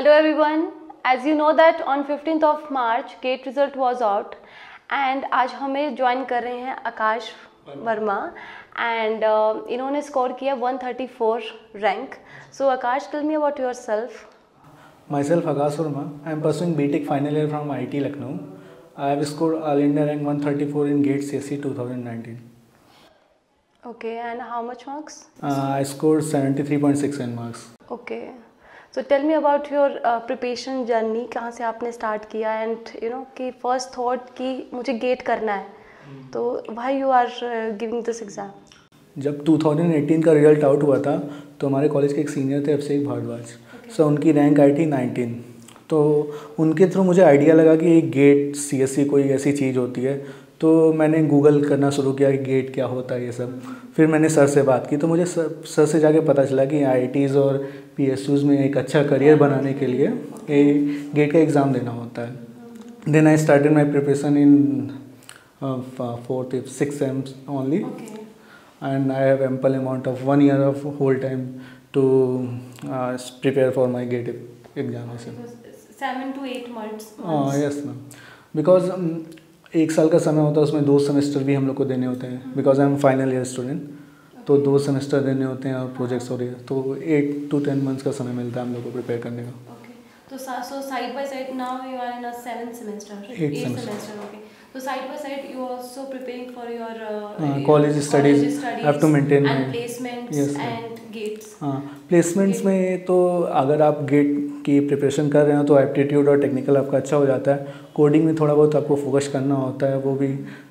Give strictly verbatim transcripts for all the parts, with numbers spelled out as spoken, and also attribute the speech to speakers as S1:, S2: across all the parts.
S1: Hello everyone. As you know that on fifteenth of March GATE result was out and आज हमें join कर रहे हैं Akash Varma and uh, इन्होंने स्कोर किया one thirty-four rank. So Akash, tell me about yourself.
S2: Myself Akash Verma. I am pursuing B Tech final year from I T Lucknow. I have scored All India rank one thirty-four in GATE C S E twenty nineteen.
S1: Okay, and how much marks?
S2: Uh, I scored seventy-three point six nine marks.
S1: Okay. So tell me about your uh, preparation journey. कहाँ से आपने start किया and you know कि first thought कि मुझे gate करना है, तो why you are uh, giving this exam?
S2: जब twenty eighteen का रिजल्ट आउट हुआ था तो हमारे कॉलेज के एक सीनियर थे अभिषेक भारद्वाज, सो उनकी रैंक आई थी नाइनटीन. तो उनके थ्रू मुझे आइडिया लगा कि गेट सी एस सी कोई ऐसी चीज़ होती है. तो मैंने गूगल करना शुरू किया कि गेट क्या होता है ये सब. फिर मैंने सर से बात की तो मुझे सर, सर से जाके पता चला कि आई आई टीज़ और पी एस यूज़ में एक अच्छा करियर बनाने के लिए ये गेट का एग्ज़ाम देना होता है. Then I started my preparation in fourth six sems only and I have ample amount of one year of whole time to prepare for my GATE examination.
S1: Seven to eight months.
S2: Yes ma'am, because एक साल का समय होता है, उसमें दो semester भी हम लोग को देने होते हैं because I am final year student. तो दो सेमेस्टर देने होते हैं और प्रोजेक्ट्स हो रही है, तो एट टू टेन मंथ्स का समय मिलता है हम लोग को प्रिपेयर करने का.
S1: Okay. तो so side by side now you are in a seventh semester.
S2: Eighth semester.
S1: semester. Okay. So side by side you also preparing for your uh,
S2: uh, college
S1: your
S2: studies.
S1: College studies.
S2: Have to maintain
S1: and
S2: my
S1: placements
S2: yes,
S1: and gates.
S2: हाँ, placements में तो अगर आप gate की preparation कर रहे हो तो एप्टीट्यूड और टेक्निकल आपका अच्छा हो जाता है. कोडिंग में थोड़ा बहुत आपको फोकस करना होता है, वो भी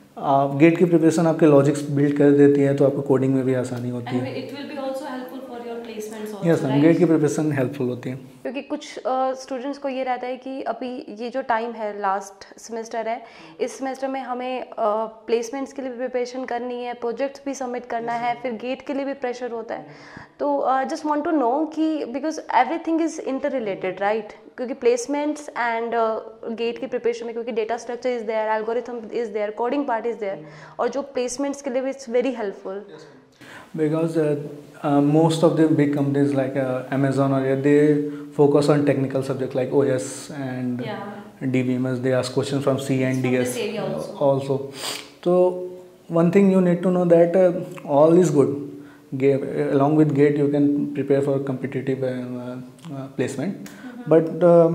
S2: आप गेट की प्रिपरेशन आपके लॉजिक्स बिल्ड कर देती है तो आपको कोडिंग में भी आसानी होती है.
S1: It will be also helpful for your placements also.
S2: Yes ma'am, GATE की प्रिपरेशन हेल्पफुल होती है
S1: क्योंकि कुछ स्टूडेंट्स uh, को ये रहता है कि अभी ये जो टाइम है लास्ट सेमेस्टर है, इस सेमेस्टर में हमें प्लेसमेंट्स uh, के लिए भी प्रिपरेशन करनी है, प्रोजेक्ट्स भी सबमिट करना है, फिर गेट के लिए भी प्रेशर होता है. तो जस्ट वांट टू नो कि because everything is interrelated right, क्योंकि प्लेसमेंट्स एंड गेट की प्रिपरेशन में क्योंकि data structure is there, algorithm is there, coding part is there, और जो प्लेसमेंट्स के लिए भी it's very helpful.
S2: because uh, uh, most of the big companies like uh, Amazon or yeah, they focus on technical subjects like O S and
S1: yeah.
S2: D B M S. They ask questions from C and D S
S1: also.
S2: also. So one thing you need to know that uh, all is good. Ga- along with GATE you can prepare for competitive uh, uh, placement, mm-hmm. but uh,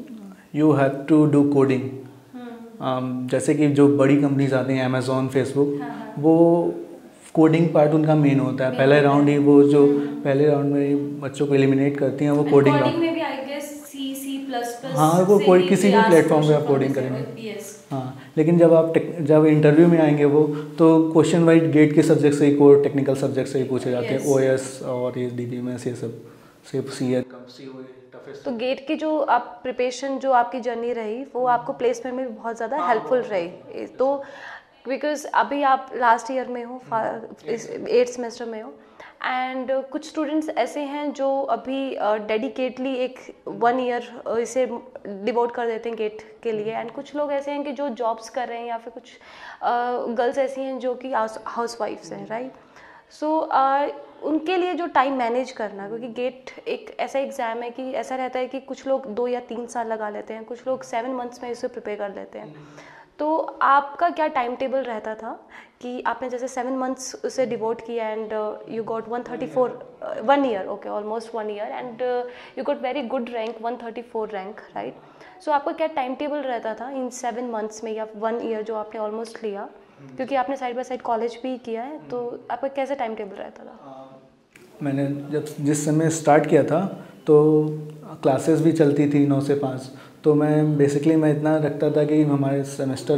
S2: you have to do coding. hmm. um, जैसे कि जो बड़ी companies आती हैं Amazon, Facebook, हाँ. वो coding part उनका main होता है. पहले राउंड ही वो जो पहले राउंड में बच्चों को एलिमिनेट करती हैं वो कोडिंग राउंड
S1: में भी I guess C C plus plus.
S2: हाँ, वो कोई किसी भी प्लेटफॉर्म पे आप कोडिंग करेंगे.
S1: yes.
S2: हाँ, लेकिन जब आप जब इंटरव्यू में आएंगे वो तो क्वेश्चन वाइज गेट के सब्जेक्ट से ही को टेक्निकल सब्जेक्ट से ही पूछे जाते हैं. ओ एस और ये डी बी एम एस ये सब सिर्फ सी ए
S1: तो गेट की जो आप प्रिपरेशन जो आपकी जर्नी रही वो आपको प्लेसमेंट में भी बहुत ज़्यादा हेल्पफुल रही. तो बिकॉज अभी आप लास्ट ईयर में हो, एट सेमेस्टर में हो, एंड uh, कुछ स्टूडेंट्स ऐसे हैं जो अभी डेडिकेटली uh, एक वन ईयर uh, इसे डिवोट कर देते हैं गेट के लिए, एंड कुछ लोग ऐसे हैं कि जो जॉब्स कर रहे हैं, या फिर कुछ गर्ल्स uh, ऐसी हैं जो कि हाउस वाइफ्स हैं राइट. सो uh, उनके लिए जो टाइम मैनेज करना, क्योंकि गेट एक ऐसा एग्ज़ाम है कि ऐसा रहता है कि कुछ लोग दो या तीन साल लगा लेते हैं, कुछ लोग सेवन मंथ्स में इसे प्रिपेयर कर लेते हैं. तो आपका क्या टाइम टेबल रहता था कि आपने जैसे सेवन मंथ्स उसे डिवोट किया and you got one thirty four one year okay almost one year and you got very good rank one thirty four rank right. So आपका क्या टाइम टेबल रहता था इन सेवन मंथ्स में या one year जो आपने almost लिया, क्योंकि आपने साइड बाय साइड कॉलेज भी किया है, तो आपका कैसे टाइम टेबल रहता था?
S2: मैंने जब जिस समय स्टार्ट किया था तो क्लासेस भी चलती थी नौ से पाँच, तो मैं बेसिकली मैं इतना रखता था कि हमारे सेमेस्टर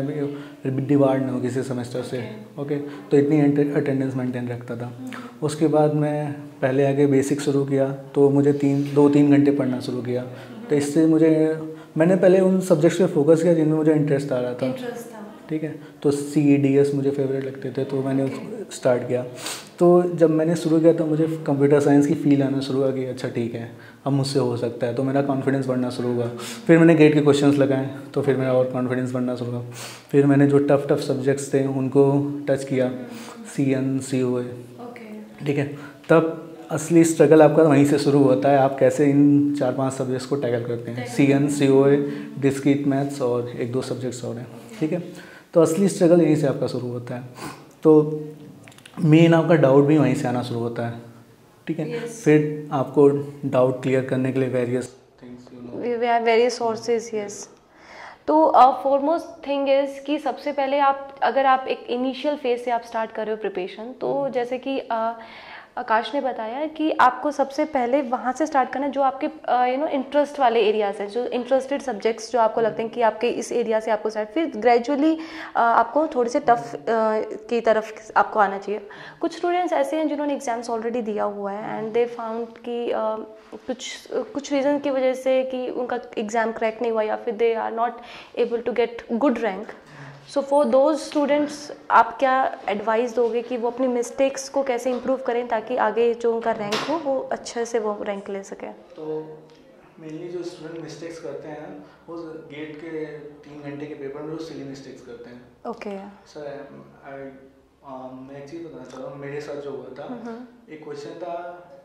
S2: में डिवाइड ना हो किसी सेमेस्टर से. ओके, तो इतनी अटेंडेंस मेंटेन रखता था. उसके बाद मैं पहले आगे बेसिक शुरू किया तो मुझे तीन दो तीन घंटे पढ़ना शुरू किया. तो इससे मुझे मैंने पहले उन सब्जेक्ट्स पे फोकस किया जिनमें मुझे इंटरेस्ट आ रहा था. ठीक है, तो सी डी एस मुझे फेवरेट लगते थे तो मैंने स्टार्ट किया. तो जब मैंने शुरू किया तो मुझे कंप्यूटर साइंस की फील आना शुरू हुआ कि अच्छा ठीक है अब मुझसे हो सकता है, तो मेरा कॉन्फिडेंस बढ़ना शुरू हुआ. फिर मैंने गेट के क्वेश्चंस लगाए तो फिर मेरा और कॉन्फिडेंस बढ़ना शुरू हुआ. फिर मैंने जो टफ टफ सब्जेक्ट्स थे उनको टच किया, सी एन सी ओ ए. ठीक है, तब असली स्ट्रगल आपका वहीं से शुरू होता है, आप कैसे इन चार पांच सब्जेक्ट्स को टैकल करते हैं। C N C O A, discrete maths और एक दो सब्जेक्ट्स और हैं, ठीक है। तो असली स्ट्रगल यहीं से आपका शुरू होता है। तो मेन आपका डाउट भी वहीं से आना शुरू होता है, ठीक है। yes. फिर आपको डाउट क्लियर करने के लिए various things you know
S1: we have various sources. Yes, तो फॉरमोस्ट थिंग इज़ कि सबसे पहले आप अगर आप एक इनिशियल फेज से आप स्टार्ट कर रहे हो प्रिपरेशन, तो जैसे कि uh, आकाश ने बताया कि आपको सबसे पहले वहाँ से स्टार्ट करना जो आपके यू नो इंटरेस्ट वाले एरियाज हैं, जो इंटरेस्टेड सब्जेक्ट्स जो आपको लगते हैं कि आपके इस एरिया से आपको स्टार्ट, फिर ग्रेजुअली आपको थोड़े से टफ की तरफ आपको आना चाहिए। कुछ स्टूडेंट्स ऐसे हैं जिन्होंने एग्जाम्स ऑलरेडी दिया हुआ है एंड दे फाउंड कि uh, कुछ कुछ रीज़न की वजह से कि उनका एग्ज़ाम क्रैक नहीं हुआ या फिर they are not able to get good rank. So for those students आप क्या एडवाइस दोगे कि वो अपनी मिस्टेक्स को कैसे इम्प्रूव करें ताकि आगे जो उनका रैंक हो वो अच्छे से वो रैंक ले सकें?
S2: तो मेनली जो स्टूडेंट मिस्टेक्स करते हैं वो गेट के तीन घंटे के पेपर में वो सिली मिस्टेक्स करते हैं।
S1: ओके
S2: सर आई मैं एक चीज़ बताना चाह रहा हूँ, मेरे साथ जो हुआ था, एक क्वेश्चन था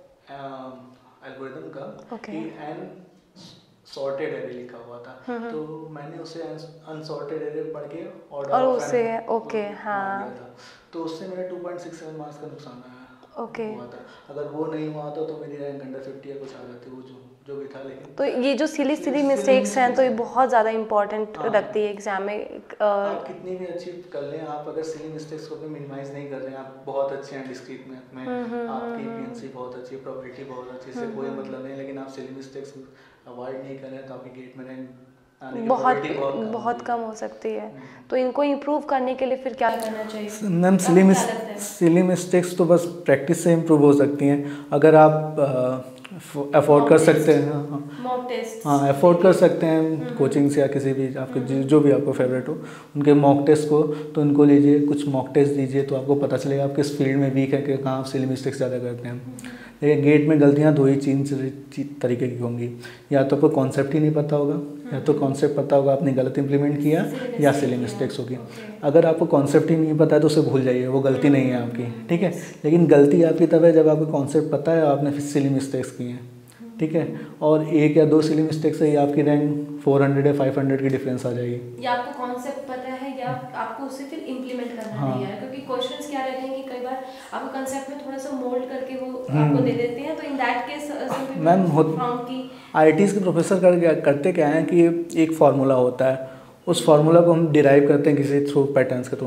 S2: एल्गोरिथम का कि एन सॉर्टेड एरे लिखा हुआ था, तो मैंने उसे अनसॉर्टेड एरे पढ़ के ऑर्डर
S1: और उसे ओके हाँ
S2: तो उससे मेरा two point six seven marks का नुकसान आया
S1: ओके
S2: हुआ था। अगर वो नहीं हुआ था तो मेरी रैंक अंडर फिफ्टी या कुछ आ जाती, वो जो जो भी था। लेकिन
S1: तो ये जो सिली सिली मिस्टेक्स हैं तो ये बहुत ज़्यादा इंपॉर्टेंट रखती है एग्जाम में।
S2: आप कितनी भी अच्छी कर लें, आप अगर सिली मिस्टेक्स को भी मिनिमाइज नहीं कर रहे हैं, आप बहुत अच्छे हैं डिस्क्रीट मैथ में, आपकी पीएनसी बहुत अच्छी है, प्रोबेबिलिटी बहुत अच्छी है, कोई मतलब नहीं, लेकिन आप सिली मिस्टेक्स अवॉइड नहीं कर रहे हैं तो आपकी गेट में रैंक
S1: बहुत बहुत, बहुत कम हो सकती है। तो इनको इम्प्रूव करने के लिए फिर क्या करना चाहिए?
S2: मैम सिली सिली मिस्टेक्स तो बस प्रैक्टिस से इम्प्रूव हो सकती हैं। अगर आप अफोर्ड कर सकते हैं,
S1: मॉक टेस्ट
S2: हाँ अफोर्ड कर सकते हैं कोचिंग से या किसी भी आपके जो भी आपको फेवरेट हो उनके मॉक टेस्ट को, तो उनको लीजिए, कुछ मॉक टेस्ट दीजिए, तो आपको पता चलेगा आप किस फील्ड में वीक है, कि कहाँ आप सिली मिस्टेक्स ज़्यादा करते हैं। लेकिन गेट में गलतियाँ दो ही तीन तरीके की होंगी, या तो आपको कॉन्सेप्ट ही नहीं पता होगा, या तो कॉन्सेप्ट पता होगा आपने गलत इंप्लीमेंट किया, या सिली मिस्टेक्स होगी। अगर आपको कॉन्सेप्ट ही नहीं पता है तो उसे भूल जाइए, वो गलती नहीं है आपकी, ठीक है। लेकिन गलती आपकी तब है जब आपको कॉन्सेप्ट पता है और आपने फिर सिली मिस्टेक्स की हैं, ठीक है। और एक या दो सिली मिस्टेक्स से ही आपकी रैंक चार सौ या पाँच सौ की डिफरेंस आ जाएगी।
S1: या आपको कॉन्सेप्ट पता है या आपको उसे फिर इम्प्लीमेंट करना हाँ। नहीं है, क्योंकि क्वेश्चंस क्या रहते हैं कि कई बार आपको कॉन्सेप्ट में थोड़ा सा मोल्ड करके वो आपको दे देते हैं, तो in that case
S2: ma'am IITs के प्रोफेसर कर करते क्या हैं कि एक फार्मूला होता है, उस फार्मूला को हम डिराइव करते हैं किसी थ्रू पैटर्न्स के थ्रू,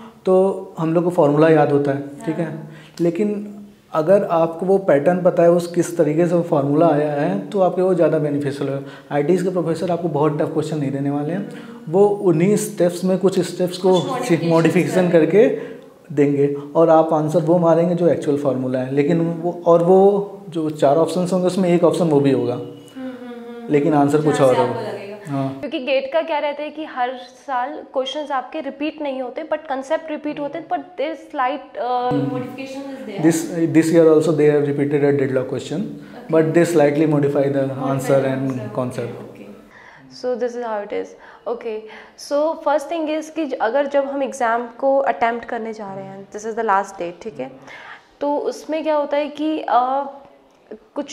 S2: तो हम लोग को फार्मूला याद होता है, ठीक है। लेकिन अगर आपको वो पैटर्न पता है उस किस तरीके से वो फार्मूला आया है तो आपके वो ज़्यादा बेनिफिशियल है। आईआईटीज़ के प्रोफेसर आपको बहुत टफ क्वेश्चन नहीं देने वाले हैं, वो उन्हीं स्टेप्स में कुछ स्टेप्स को मॉडिफिकेशन करके देंगे और आप आंसर वो मारेंगे जो एक्चुअल फार्मूला है। लेकिन वो और वो जो चार ऑप्शन होंगे उसमें एक ऑप्शन वो भी होगा, लेकिन आंसर कुछ और होगा। हाँ।
S1: क्योंकि गेट का क्या रहता है कि हर साल क्वेश्चंस आपके रिपीट नहीं होते, बट कंसेप्ट रिपीट होते हैं, but there slight modification is there.
S2: This this year also they have repeated a deadlock question, but they slightly modify the answer and concept.
S1: So this is how it is. Okay, so first thing is कि अगर जब हम exam को attempt करने जा रहे हैं, this is the last date, ठीक है, तो उसमें क्या होता है कि uh, कुछ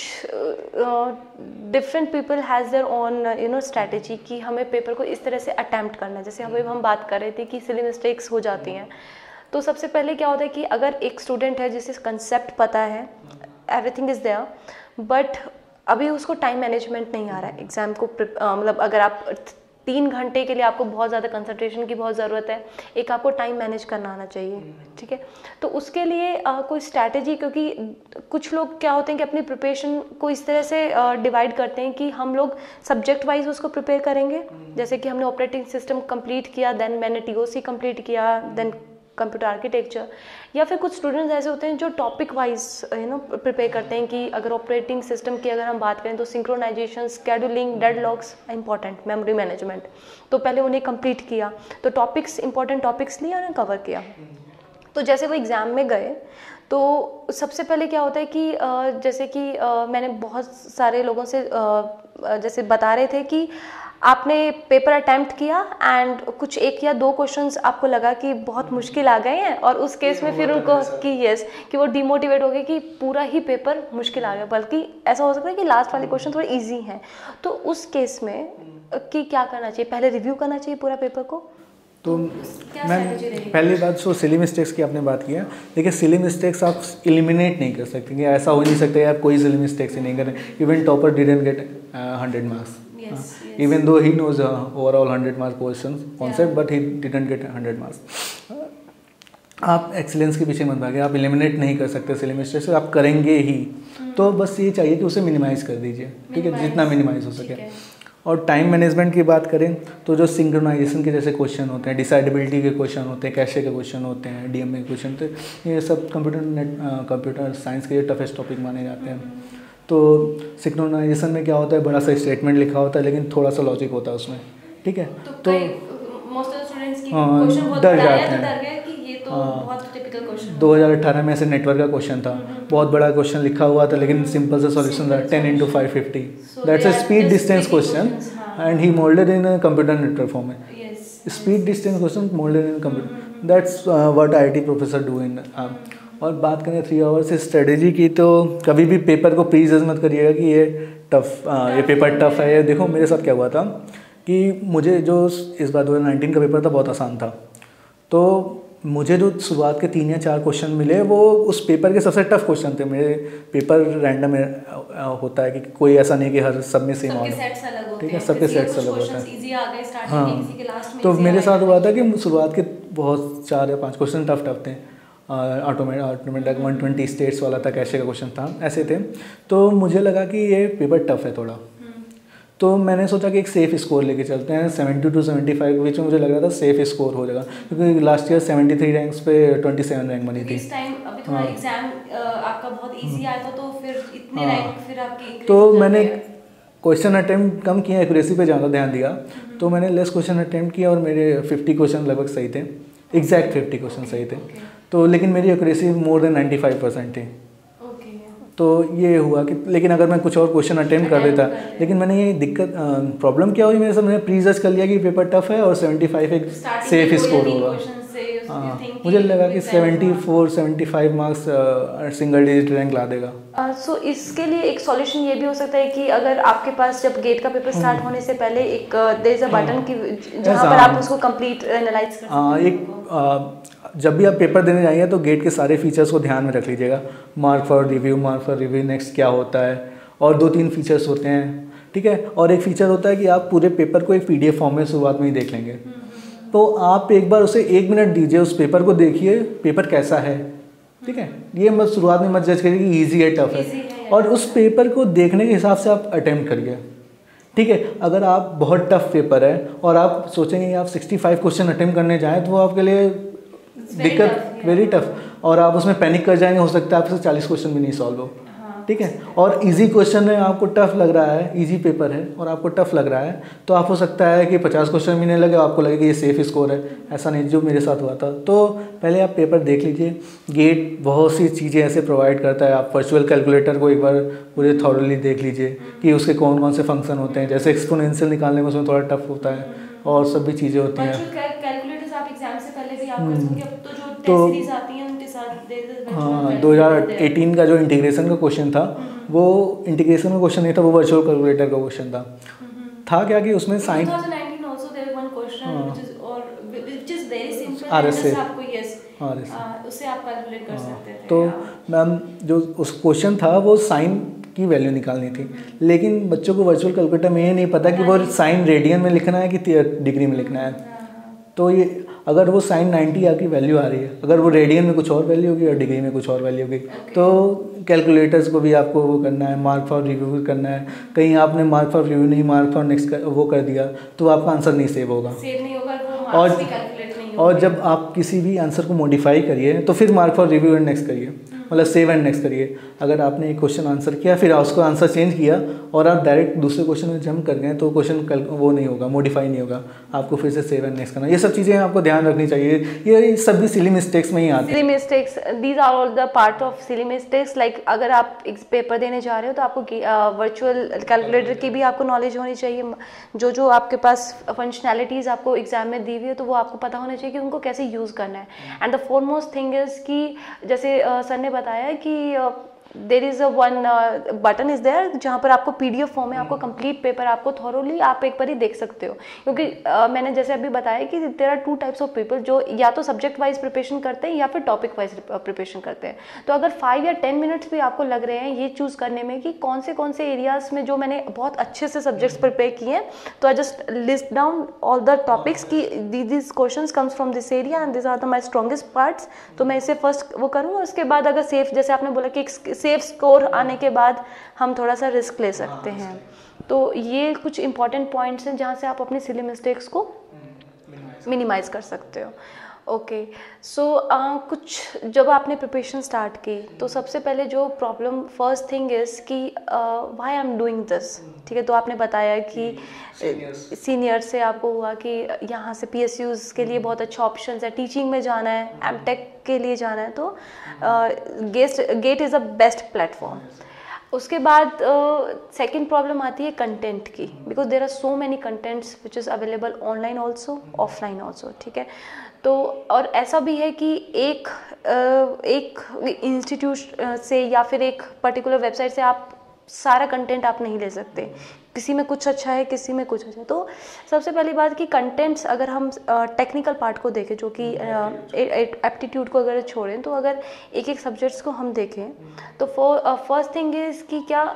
S1: different people has their own you know strategy कि हमें पेपर को इस तरह से अटैम्प्ट करना है। जैसे अभी हम बात कर रहे थे कि सिली मिस्टेक्स हो जाती हैं, तो सबसे पहले क्या होता है कि अगर एक स्टूडेंट है जिसे कंसेप्ट पता है, एवरीथिंग इज़ देयर, बट अभी उसको टाइम मैनेजमेंट नहीं आ रहा है एग्ज़ाम को मतलब अगर आप तीन घंटे के लिए आपको बहुत ज़्यादा कंसंट्रेशन की बहुत ज़रूरत है, एक आपको टाइम मैनेज करना आना चाहिए, ठीक है। तो उसके लिए आ, कोई स्ट्रैटेजी, क्योंकि कुछ लोग क्या होते हैं कि अपनी प्रिपरेशन को इस तरह से डिवाइड करते हैं कि हम लोग सब्जेक्ट वाइज उसको प्रिपेयर करेंगे, जैसे कि हमने ऑपरेटिंग सिस्टम कंप्लीट किया, देन मैंने टीओसी कंप्लीट किया, देन कंप्यूटर आर्किटेक्चर, या फिर कुछ स्टूडेंट्स ऐसे होते हैं जो topic wise you know prepare करते हैं कि अगर ऑपरेटिंग सिस्टम की अगर हम बात करें तो synchronization, scheduling, deadlocks important, memory management, तो पहले उन्हें कंप्लीट किया, तो टॉपिक्स इंपॉर्टेंट टॉपिक्स लिए उन्हें कवर किया। तो जैसे वो एग्ज़ाम में गए तो सबसे पहले क्या होता है कि जैसे कि मैंने बहुत सारे लोगों से जैसे बता रहे थे कि आपने पेपर अटेम्प्ट किया एंड कुछ एक या दो क्वेश्चंस आपको लगा कि बहुत मुश्किल आ गए हैं, और उस केस में फिर उनको कि यस कि वो डिमोटिवेट हो गए कि पूरा ही पेपर मुश्किल आ गया, बल्कि ऐसा हो सकता है कि लास्ट वाले क्वेश्चन थोड़े इजी हैं, तो उस केस में कि क्या करना चाहिए? पहले रिव्यू करना चाहिए पूरा पेपर को?
S2: तो मैं पहली बात सो सिली मिस्टेक्स की आपने बात किया, देखिए सिली मिस्टेक्स आप एलिमिनेट नहीं कर सकते, कि ऐसा हो नहीं सकता यार कोई सिली मिस्टेक्स ही नहीं करें। Even topper didn't get hundred marks, even though he knows uh, overall hundred marks question concept, but he didn't get hundred marks. आप एक्सीलेंस के पीछे मत भागे, आप एलिमिनेट नहीं कर सकते सिली मिस्टेक्स, आप करेंगे ही, तो बस ये चाहिए कि उसे मिनिमाइज कर दीजिए, ठीक है, जितना मिनिमाइज हो सके। और टाइम मैनेजमेंट की बात करें तो जो सिंक्रोनाइजेशन के जैसे क्वेश्चन होते हैं, डिसाइडेबिलिटी के क्वेश्चन होते हैं, कैशे के क्वेश्चन होते हैं, डीएमए के क्वेश्चन होते हैं, ये सब कंप्यूटर नेट कंप्यूटर साइंस के टफेस्ट टॉपिक माने जाते हैं। तो सिंक्रोनाइजेशन में क्या होता है, बड़ा सा स्टेटमेंट लिखा होता है लेकिन थोड़ा सा लॉजिक होता है उसमें, ठीक है, तो डर जाते हैं। दो हज़ार अठारह में ऐसे नेटवर्क का क्वेश्चन था, बहुत बड़ा क्वेश्चन लिखा हुआ था लेकिन सिंपल सा सॉल्यूशन था, ten into five fifty, that's a speed distance question and he moulded in computer network form में। Speed distance question moulded in computer, that's what IT professor do in. और बात करें थ्री आवर्स स्ट्रेटेजी की, तो कभी भी paper को pre जज मत करिएगा कि ये टफ ये पेपर टफ है। ये देखो मेरे साथ क्या हुआ था कि मुझे जो इस बार दो हज़ार उन्नीस का पेपर था बहुत आसान था, तो मुझे जो शुरुआत के तीन या चार क्वेश्चन मिले वो उस पेपर के सबसे टफ क्वेश्चन थे। मेरे पेपर रैंडम होता है कि कोई ऐसा नहीं कि हर सब में सेम हो, ठीक है, सबके सेट्स अलग होते हैं। हाँ, तो मेरे साथ हुआ था कि शुरुआत के बहुत चार या पाँच क्वेश्चन टफ टफ थे, automate automatic one twenty states वाला था, कैशे का क्वेश्चन था, ऐसे थे। तो मुझे लगा कि ये पेपर टफ है थोड़ा, तो मैंने सोचा कि एक सेफ़ स्कोर लेके चलते हैं, सेवेंटी टू सेवेंटी फाइव के बीच में मुझे लग रहा था सेफ़ स्कोर हो जाएगा, क्योंकि last year seventy three ranks पे ट्वेंटी सेवन रैंक बनी थी।
S1: इस टाइम अभी थोड़ा एग्जाम आपका बहुत इजी आया था, तो फिर इतने रैंक फिर आपकी,
S2: तो मैंने क्वेश्चन अटेम्प्ट कम किया, एक्यूरेसी पे ज़्यादा ध्यान दिया, तो मैंने लेस क्वेश्चन अटेम्प्ट किया और मेरे फिफ्टी क्वेश्चन लगभग सही थे, एग्जैक्ट फिफ्टी क्वेश्चन सही थे, तो लेकिन मेरी accuracy more than ninety five percent थी। तो ये हुआ कि लेकिन अगर मैं कुछ और क्वेश्चन अटेम्प्ट कर देता, लेकिन मैंने ये दिक्कत प्रॉब्लम क्या हुई मेरे साथ, मैंने प्री जज कर लिया कि पेपर टफ है और सेवेंटी फाइव एक सेफ स्कोर होगा। हाँ, मुझे लगा कि seventy four seventy five marks single digit rank ला देगा।
S1: सो uh, so इसके लिए एक सॉल्यूशन ये भी हो सकता है कि अगर आपके पास जब गेट का पेपर स्टार्ट होने से पहले एक देयर इज अ बटन की जहाँ पर आप उसको कंप्लीट एनालाइज कर सकते हैं।
S2: एक जब भी आप पेपर देने जाइए तो गेट के सारे फीचर्स को ध्यान में रख लीजिएगा, mark for review, mark for review next क्या होता है, और दो तीन फीचर्स होते हैं, ठीक है, और एक फीचर होता है कि आप पूरे पेपर को एक पीडीएफ फॉर्म में शुरुआत में ही देख लेंगे, तो आप एक बार उसे एक मिनट दीजिए, उस पेपर को देखिए पेपर कैसा है, ठीक है, ये मत शुरुआत में मत जज करिए कि ईजी है टफ है, और उस पेपर को देखने के हिसाब से आप अटेम्प्ट करिए, ठीक है। अगर आप बहुत टफ पेपर है और आप सोचेंगे कि आप सिक्सटी फाइव क्वेश्चन अटेम्प्ट करने जाएँ तो वो आपके लिए दिक्कत वेरी टफ, और आप उसमें पैनिक कर जाएंगे, हो सकता है आपसे चालीस क्वेश्चन भी नहीं सॉल्व हो, ठीक है। और इजी क्वेश्चन है, आपको टफ लग रहा है, इजी पेपर है और आपको टफ लग रहा है, तो आप हो सकता है कि पचास क्वेश्चन भी नहीं लगे, आपको लगे कि ये सेफ स्कोर है, ऐसा नहीं, जो मेरे साथ हुआ था। तो पहले आप पेपर देख लीजिए, गेट बहुत सी चीज़ें ऐसे प्रोवाइड करता है, आप वर्चुअल कैलकुलेटर को एक बार पूरे थॉरली देख लीजिए कि उसके कौन कौन से फंक्शन होते हैं, जैसे एक्सपोनेंशियल निकालने में उसमें थोड़ा टफ होता है और सब भी चीज़ें होती हैं। तो हाँ, दो हज़ार अठारह का जो इंटीग्रेशन का क्वेश्चन था वो इंटीग्रेशन का क्वेश्चन नहीं था, वो वर्चुअल कैलकुलेटर का क्वेश्चन था। था क्या कि उसमें साइन आर एस से आर एस
S1: उससे आप कैलकुलेट कर सकते थे।
S2: तो मैम जो उस क्वेश्चन था वो साइन की वैल्यू निकालनी थी, लेकिन बच्चों को वर्चुअल कैलकुलेटर में ये नहीं पता कि वो साइन रेडियन में लिखना है कि डिग्री में लिखना है। तो ये अगर वो साइन नाइन्टी आपकी वैल्यू आ रही है, अगर वो रेडियन में कुछ और वैल्यू होगी और डिग्री में कुछ और वैल्यू होगी, okay. तो कैलकुलेटर्स को भी आपको वो करना है, मार्क फॉर रिव्यू करना है। कहीं आपने मार्क फॉर रिव्यू नहीं, मार्क फॉर नेक्स्ट कर, वो कर दिया तो आपका आंसर नहीं सेव होगा,
S1: सेव नहीं होगा, वो
S2: और
S1: भी कैलकुलेट नहीं
S2: और जब आप किसी भी आंसर को मॉडिफाई करिए तो फिर mark for review and next करिए। मतलब सेव एंड नेक्स्ट करिए। अगर आपने एक क्वेश्चन आंसर किया फिर उसको आंसर चेंज किया और आप डायरेक्ट दूसरे क्वेश्चन में जंप कर गए तो क्वेश्चन वो नहीं होगा, मॉडिफाई नहीं होगा, आपको फिर से सेव एंड नेक्स्ट करना। ये सब चीज़ें आपको ध्यान रखनी चाहिए, ये सब भी सिली मिस्टेक्स में ही आती है।
S1: Silly mistakes, these are all the part of silly mistakes. Like अगर आप एक पेपर देने जा रहे हो तो आपको वर्चुअल कैलकुलेटर की भी आपको नॉलेज होनी चाहिए, जो जो आपके पास फंक्शनैलिटीज़ आपको एग्जाम में दी हुई है तो वो आपको पता होना चाहिए कि उनको कैसे यूज़ करना है। And the foremost thing is कि जैसे सर ने बताया कि uh, there is a one button is there जहाँ पर आपको पीडीएफ फॉर्म में आपको कंप्लीट पेपर आपको थॉरोली आप एक बार ही देख सकते हो। क्योंकि uh, मैंने जैसे अभी बताया कि there are two types of people जो या तो सब्जेक्ट वाइज प्रिपरेशन करते हैं या फिर टॉपिक वाइज प्रिपरेशन करते हैं। तो अगर फाइव या टेन मिनट्स भी आपको लग रहे हैं ये चूज़ करने में कि कौन से कौन से एरियाज में जो मैंने बहुत अच्छे से सब्जेक्ट्स प्रिपेयर किए हैं, तो I just list down all the topics की this questions comes from this area and this are the my strongest parts. तो मैं इसे फर्स्ट वो करूँगा, उसके बाद अगर सेफ, जैसे आपने बोला कि सेफ स्कोर आने के बाद हम थोड़ा सा रिस्क ले सकते हैं। तो ये कुछ इंपॉर्टेंट पॉइंट्स हैं जहाँ से आप अपनी सिली मिस्टेक्स को मिनिमाइज कर सकते हो। ओके सो कुछ जब आपने प्रिपरेशन स्टार्ट की तो सबसे पहले जो प्रॉब्लम फर्स्ट थिंग इज़ कि why I am doing this, ठीक है। तो आपने बताया कि सीनियर से आपको हुआ कि यहाँ से पीएसयूज़ के लिए बहुत अच्छा ऑप्शन है, टीचिंग में जाना है, एमटेक के लिए जाना है, तो guest GATE is a best platform. उसके बाद सेकेंड प्रॉब्लम आती है कंटेंट की, because there are so many contents which is available online also offline also, ठीक है। तो और ऐसा भी है कि एक एक इंस्टीट्यूट से या फिर एक पर्टिकुलर वेबसाइट से आप सारा कंटेंट आप नहीं ले सकते, किसी में कुछ अच्छा है किसी में कुछ अच्छा है। तो सबसे पहली बात कि कंटेंट्स अगर हम टेक्निकल पार्ट को देखें, जो कि एप्टीट्यूड को अगर छोड़ें, तो अगर एक एक सब्जेक्ट्स को हम देखें तो फर्स्ट थिंग इज़ कि क्या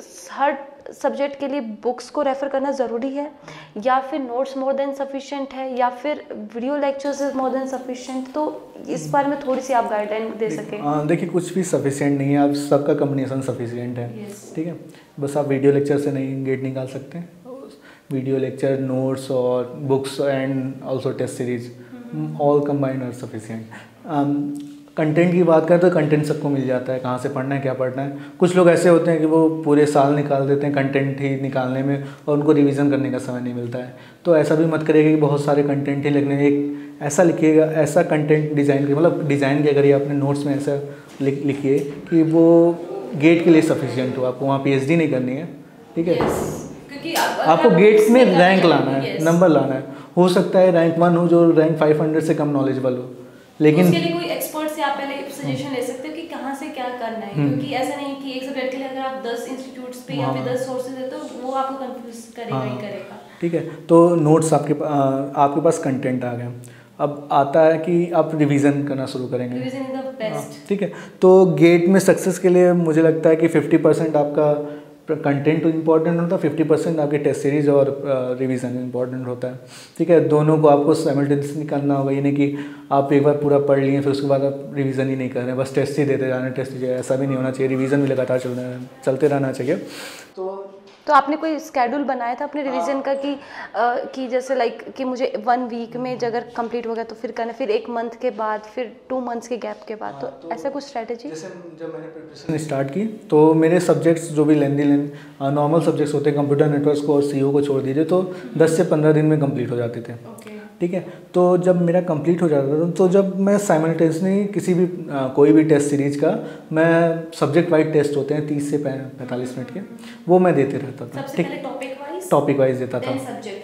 S1: हर सब्जेक्ट के लिए बुक्स को रेफ़र करना ज़रूरी है या फिर नोट्स मोर देन सफिशिएंट है या फिर video lectures is more than sufficient. तो इस बारे में थोड़ी सी आप गाइडलाइन दे सकें।
S2: देखिए कुछ भी सफिशिएंट नहीं है, आप सबका कम्बिनेशन सफिशिएंट है, ठीक है। बस आप वीडियो लेक्चर से नहीं गेट निकाल सकते, वीडियो लेक्चर, नोट्स और books and also test series all combined are sufficient. Content की बात करें तो कंटेंट सबको मिल जाता है, कहाँ से पढ़ना है क्या पढ़ना है। कुछ लोग ऐसे होते हैं कि वो पूरे साल निकाल देते हैं कंटेंट ही निकालने में और उनको रिवीजन करने का समय नहीं मिलता है। तो ऐसा भी मत करिएगा कि बहुत सारे कंटेंट ही लिखने, एक ऐसा लिखिएगा, ऐसा कंटेंट डिज़ाइन मतलब डिज़ाइन के अगर ये अपने नोट्स में ऐसा लिखिए कि वो गेट के लिए सफिशिएंट हो, आपको वहाँ पीएचडी नहीं करनी है, ठीक है। yes. आपको गेट्स में रैंक लाना है, नंबर लाना है। हो सकता है रैंक वन हो जो रैंक फाइव हंड्रेड से कम नॉलेजेबल हो, लेकिन
S1: उसके लिए कोई एक्सपर्ट से आप पहले सजेशन ले सकते हो कि कहाँ से क्या करना है, क्योंकि ऐसा नहीं कि एक सब्जेक्ट के लिए अगर आप दस इंस्टीट्यूट्स पे या फिर दस सोर्सेज है तो वो आपको कंफ्यूज करेगा ही करेगा,
S2: ठीक है। तो नोट्स आपके आपके पास कंटेंट आ गया, अब आता है कि आप रिवीजन करना शुरू करेंगे,
S1: रिवीजन इज द बेस्ट,
S2: ठीक है। तो गेट में सक्सेस के लिए मुझे लगता है कि फिफ्टी परसेंट आपका कंटेंट इंपॉर्टेंट होता है, फिफ्टी परसेंट आपके टेस्ट सीरीज और रिवीजन इंपॉर्टेंट होता है, ठीक है। दोनों को आपको साइमल्टेनियसली करना होगा, ये नहीं कि आप एक बार पूरा पढ़ लिए फिर उसके बाद आप रिवीजन ही नहीं कर रहे हैं, बस टेस्ट ही देते जा रहे हैं, टेस्ट ही, ऐसा भी नहीं होना चाहिए। रिवीजन भी लगातार चल रहा चलते रहना चाहिए। तो
S1: तो आपने कोई स्केड्यूल बनाया था अपने रिवीजन का कि आ, कि जैसे लाइक कि मुझे वन वीक में अगर कंप्लीट हो गया तो फिर करना, फिर एक मंथ के बाद, फिर टू मंथ्स के गैप के बाद, तो, तो ऐसा कुछ स्ट्रेटेजी?
S2: जैसे जब मैंने प्रिपरेशन स्टार्ट की तो मेरे सब्जेक्ट्स जो भी लेंदी लें नॉर्मल सब्जेक्ट्स होते हैं, कंप्यूटर नेटवर्क्स को और सीईओ को छोड़ दीजिए, तो दस से पंद्रह दिन में कंप्लीट हो जाते थे, ठीक है। तो जब मेरा कंप्लीट हो जाता था तो जब मैं साइमल्टेनियसली किसी भी आ, कोई भी टेस्ट सीरीज का, मैं सब्जेक्ट वाइज टेस्ट होते हैं तीस से पैंतालीस मिनट के, वो मैं देते रहता था, ठीक। टॉपिक वाइज देता था,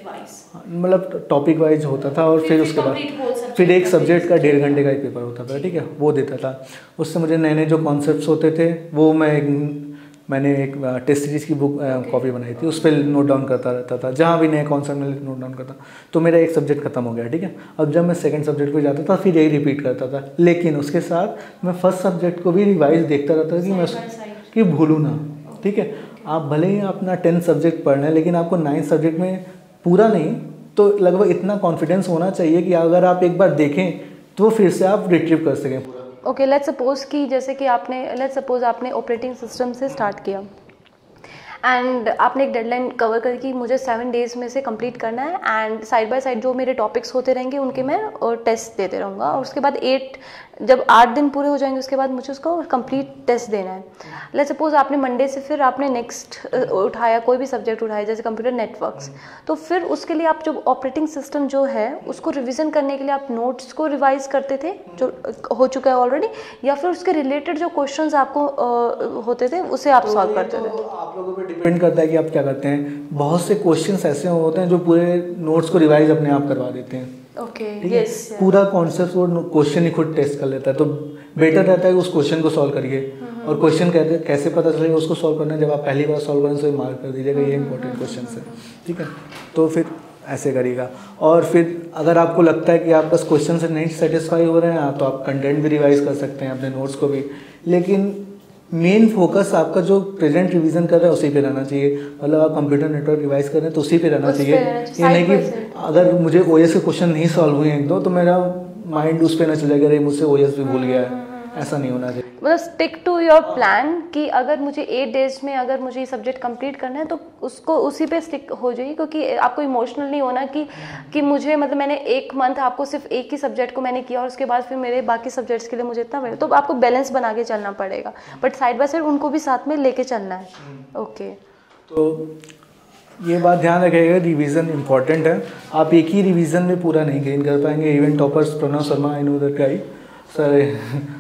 S2: मतलब टॉपिक वाइज होता था और फिर, फिर उसके बाद फिर एक सब्जेक्ट का डेढ़ घंटे का एक पेपर होता था, ठीक है, वो देता था। उससे मुझे नए नए जो कॉन्सेप्ट्स होते थे वो मैं एक मैंने एक टेस्ट सीरीज की बुक कॉपी बनाई थी, उस पर नोट डाउन करता रहता था, जहाँ भी नए कॉन्सेप्ट में नोट डाउन करता। तो मेरा एक सब्जेक्ट खत्म हो गया, ठीक है। अब जब मैं सेकंड सब्जेक्ट पे जाता था फिर यही रिपीट करता था, लेकिन उसके साथ मैं फर्स्ट सब्जेक्ट को भी रिवाइज देखता रहता था कि मैं कि भूलूँ ना, ठीक है। आप भले ही अपना टेंथ सब्जेक्ट पढ़ना है, लेकिन आपको नाइन्थ सब्जेक्ट में पूरा नहीं तो लगभग इतना कॉन्फिडेंस होना चाहिए कि अगर आप एक बार देखें तो फिर से आप रिट्रीव कर सकें पूरा।
S1: ओके, लेट्स सपोज कि जैसे कि आपने लेट्स सपोज आपने ऑपरेटिंग सिस्टम से स्टार्ट किया एंड आपने एक डेडलाइन कवर कर कि मुझे सेवन डेज में से कंप्लीट करना है एंड साइड बाय साइड जो मेरे टॉपिक्स होते रहेंगे उनके मैं टेस्ट देते रहूँगा और उसके बाद एट जब आठ दिन पूरे हो जाएंगे उसके बाद मुझे उसका कंप्लीट टेस्ट देना है। लेट्स सपोज आपने मंडे से फिर आपने नेक्स्ट उठाया, कोई भी सब्जेक्ट उठाया जैसे कंप्यूटर नेटवर्क्स, तो फिर उसके लिए आप जो ऑपरेटिंग सिस्टम जो है उसको रिवीजन करने के लिए आप नोट्स को रिवाइज करते थे जो हो चुका है ऑलरेडी, या फिर उसके रिलेटेड जो क्वेश्चंस आपको uh, होते थे उसे आप सॉल्व करते थे?
S2: तो आप लोगों पे डिपेंड करता है कि आप क्या करते हैं। बहुत से क्वेश्चंस ऐसे होते हैं जो पूरे नोट्स को रिवाइज अपने आप करवा देते हैं।
S1: ओके,
S2: ठीक है,
S1: यस,
S2: पूरा कॉन्सेप्ट वो क्वेश्चन ही खुद टेस्ट कर लेता है, तो बेटर रहता है कि उस क्वेश्चन को सॉल्व करिए। और क्वेश्चन कहते कैसे पता चलेगा उसको सॉल्व करना है, जब आप पहली बार सॉल्व करें तो मार्क कर दीजिएगा ये इंपॉर्टेंट क्वेश्चन है। ठीक है, तो फिर ऐसे करिएगा। और फिर अगर आपको लगता है कि आप बस क्वेश्चन से नहीं सेटिस्फाई हो रहे हैं तो आप कंटेंट भी रिवाइज कर सकते हैं, अपने नोट्स को भी, लेकिन मेन फोकस आपका जो प्रेजेंट रिवीजन कर रहे हैं उसी पे रहना चाहिए। मतलब आप कंप्यूटर नेटवर्क रिवाइज कर रहे हैं तो उसी पे रहना चाहिए। ये नहीं कि अगर मुझे ओएस के क्वेश्चन नहीं सॉल्व हुए एक दो तो मेरा माइंड उस पर ना चलेगा, अरे मुझसे ओएस भी भूल गया है, ऐसा नहीं होना चाहिए।
S1: मतलब स्टिक टू योर प्लान कि अगर मुझे एट डेज में अगर मुझे ये सब्जेक्ट कंप्लीट करना है तो उसको उसी पे स्टिक हो जाइए, क्योंकि आपको इमोशनल नहीं होना कि कि मुझे मतलब मैंने एक मंथ आपको सिर्फ एक ही सब्जेक्ट को मैंने किया और उसके बाद फिर मेरे बाकी सब्जेक्ट्स के लिए मुझे इतना मिला, तो आपको बैलेंस बना के चलना पड़ेगा, बट साइड बाय साइड उनको भी साथ में लेके चलना है। ओके,
S2: तो ये बात ध्यान रखिएगा, रिवीजन इंपॉर्टेंट है। आप एक ही रिवीजन में पूरा नहीं गेन कर पाएंगे। Even toppers Pranav Sharma, I know that guy sir,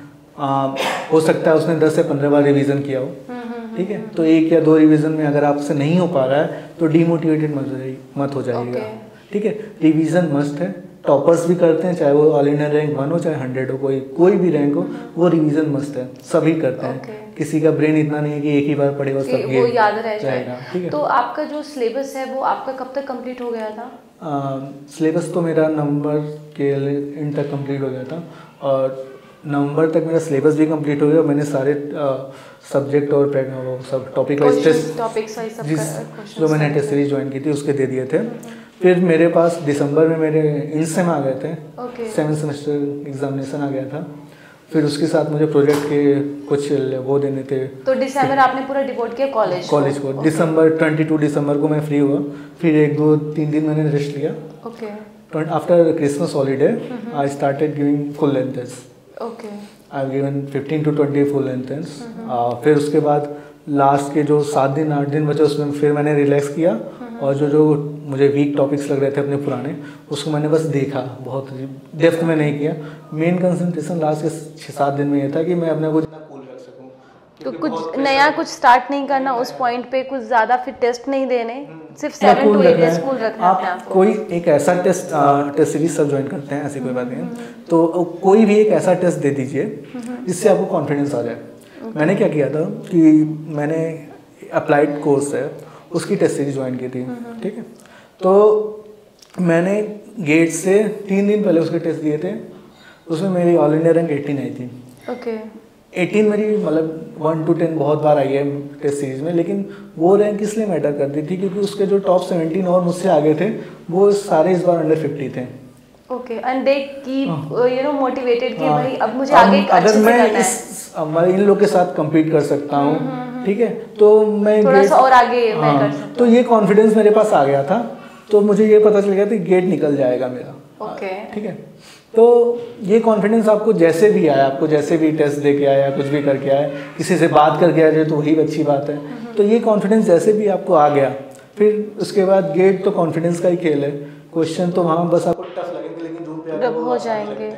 S2: हो सकता है उसने दस से पंद्रह बार रिवीजन किया हो। ठीक है, तो एक या दो रिवीजन में अगर आपसे नहीं हो पा रहा है तो डीमोटिवेटेड मत मत हो जाइएगा। ठीक है, रिवीजन मस्ट है। टॉपर्स भी करते हैं, चाहे वो ऑल इंडिया रैंक वन हो चाहे हंड्रेड हो, कोई कोई भी रैंक हो, वो रिवीजन मस्ट है, सभी करते हैं। okay. किसी का ब्रेन इतना नहीं है कि एक ही बार पढ़ेगा सब
S1: वो याद रह जाएगा।
S2: ठीक है,
S1: तो आपका जो सिलेबस है वो आपका कब तक कंप्लीट हो गया था?
S2: सिलेबस तो मेरा नवंबर के एंड तक कंप्लीट हो गया था, और नवंबर तक मेरा सिलेबस भी कंप्लीट हो गया। मैंने सारे सब्जेक्ट और सब टॉपिक वाइज टेस्ट जो मैंने टेस्ट सीरीज ज्वाइन की थी उसके दे दिए थे। फिर मेरे पास दिसंबर में मेरे इन सेम आ गए थे, सेवन सेमेस्टर एग्जामिनेशन आ गया था। फिर उसके साथ मुझे प्रोजेक्ट के कुछ वो देने थे।
S1: तो दिसंबर आपने पूरा डिवोट किया कॉलेज
S2: कॉलेज को? दिसंबर ट्वेंटी टू दिसंबर को मैं फ्री हुआ, फिर एक दो तीन दिन मैंने रेस्ट लिया।
S1: Okay,
S2: after Christmas holiday I started giving full length test.
S1: Okay,
S2: I have given fifteen to twenty full length test. फिर उसके बाद लास्ट के जो सात दिन आठ दिन बचे उसमें फिर मैंने रिलैक्स किया, और जो जो मुझे वीक टॉपिक्स लग रहे थे अपने पुराने उसको मैंने बस देखा, बहुत डेप्थ में नहीं किया। मेन कंसंट्रेशन लास्ट के छः सात दिन में ये था कि मैं अपने को जितना कूल रख सकूं।
S1: तो कुछ नया कुछ स्टार्ट नहीं करना उस पॉइंट पे, कुछ ज़्यादा फिर टेस्ट नहीं देने, सिर्फ seven to eight days cool रखना अपने आप को।
S2: कोई एक ऐसा टेस्ट टेस्ट सीरीज सब ज्वाइन करते हैं, ऐसी कोई बात नहीं, तो कोई भी एक ऐसा टेस्ट दे दीजिए जिससे आपको कॉन्फिडेंस आ जाए। मैंने क्या किया था कि मैंने अप्लाइड कोर्स है उसकी टेस्ट सीरीज ज्वाइन की थी। ठीक है, तो मैंने गेट से तीन दिन पहले उसके टेस्ट दिए थे, उसमें मेरी ऑल इंडिया रैंक एटीन आई थी।
S1: ओके,
S2: एटीन मेरी मतलब वन टू टेन बहुत बार आई है टेस्ट सीरीज में, लेकिन वो रैंक इसलिए मैटर करती थी क्योंकि उसके जो टॉप सेवेंटीन और मुझसे आगे थे वो सारे इस बार अंडर फिफ्टी थे।
S1: Okay, and they keep you know motivated कि भाई अब मुझे आगे
S2: अगर मैं इस इन लोग के साथ कम्पीट कर सकता हूँ, ठीक है, तो मैं
S1: थोड़ा सा और आगे मैं कर सकता हूँ।
S2: तो ये कॉन्फिडेंस मेरे पास आ गया था, तो मुझे ये पता चल गया था गेट निकल जाएगा मेरा।
S1: ओके,
S2: ठीक है, तो ये कॉन्फिडेंस आपको जैसे भी आया, आपको जैसे भी टेस्ट दे के आया, कुछ भी करके आया, किसी से बात करके आ जाए तो वही अच्छी बात है। तो ये कॉन्फिडेंस जैसे भी आपको आ गया, फिर उसके बाद गेट तो कॉन्फिडेंस का ही खेल है। क्वेश्चन तो वहाँ बस आपको टफ लगेंगे, लेकिन जून पे
S1: रब हो जाएंगे।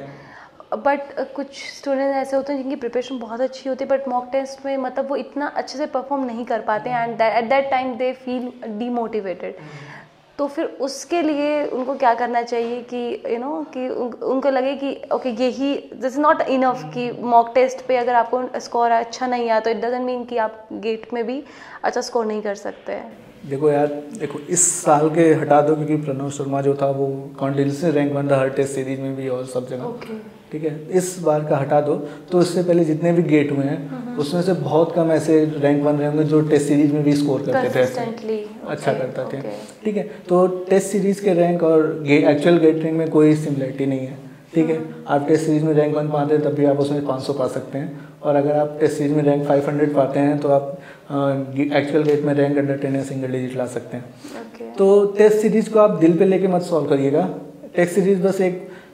S1: बट uh, कुछ स्टूडेंट ऐसे होते हैं जिनकी प्रिपरेशन बहुत अच्छी होती है, बट मॉक टेस्ट में मतलब वो इतना अच्छे से परफॉर्म नहीं कर पाते हैं, and at that time they feel demotivated. तो फिर उसके लिए उनको क्या करना चाहिए कि यू नो कि उन, उनको लगे कि ओके okay, यही दिस इज नॉट इनफ कि मॉक टेस्ट पे अगर आपको स्कोर अच्छा नहीं आया तो इट डजंट मीन कि आप गेट में भी अच्छा स्कोर नहीं कर सकते हैं।
S2: देखो यार, देखो इस साल के हटा दो क्योंकि प्रणव शर्मा जो था वो कॉन्टिन्यूसली रैंक वन था हर टेस्ट सीरीज में भी और सब जगह।
S1: okay.
S2: ठीक है, इस बार का हटा दो, तो इससे पहले जितने भी गेट हुए हैं उसमें से बहुत कम ऐसे रैंक वन रहेंगे जो टेस्ट सीरीज में भी स्कोर करते थे, अच्छा
S1: okay,
S2: करते थे।
S1: okay.
S2: ठीक है, तो टेस्ट सीरीज के रैंक और एक्चुअल गेट रैंक में कोई सिमिलरिटी नहीं है। ठीक है, आप टेस्ट सीरीज में रैंक वन पाते हैं तब भी आप उसमें पाँच सौ पा सकते हैं, और अगर आप टेस्ट सीरीज में रैंक फाइव हंड्रेड पाते हैं तो आप एक्चुअल गेट में रैंक अंडर टेन या सिंगल डिजिट ला सकते हैं।
S1: okay.
S2: तो टेस्ट सीरीज को आप दिल पे लेके मत सॉल्व करिएगा। टेस्ट सीरीज बस एक